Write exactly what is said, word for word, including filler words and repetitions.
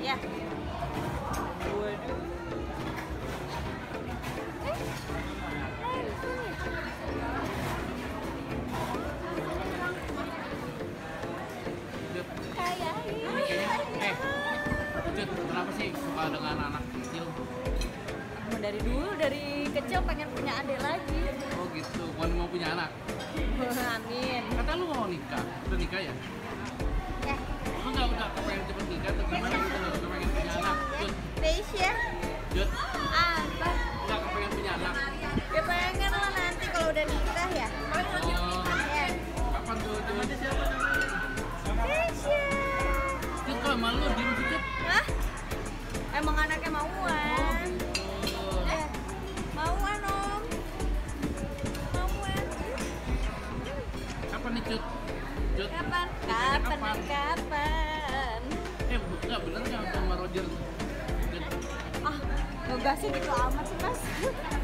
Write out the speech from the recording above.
ya. Waduh. Eh, Cut, kenapa sih suka dengan anak kecil? Dari dulu, dari kecil pengen punya adik lagi. Oh gitu, bukan mau punya anak? Amin. Kata lu mau nikah, udah nikah ya? Ya. Lu nggak udah kepengen cepet nikah atau gimana gitu loh, kepengen punya anak? Cut, Tasya. Cut, Apa? nggak kepengen punya anak? Ya pengen lah nanti kalau udah nikah ya. Oh, Ya. kapan tuh? Cut, Tasya. Cut kalau malu diem sih Cut. Hah? Emang anaknya mauan. Oh, Eh, mauan om. Mauan. kapan nih Cut? Cut, Kapan? nikahnya Kapan? Kapan? Eh, bu- nggak bener nggak sama Roger? Cut. Ah, ngegasnya gitu amat sih mas.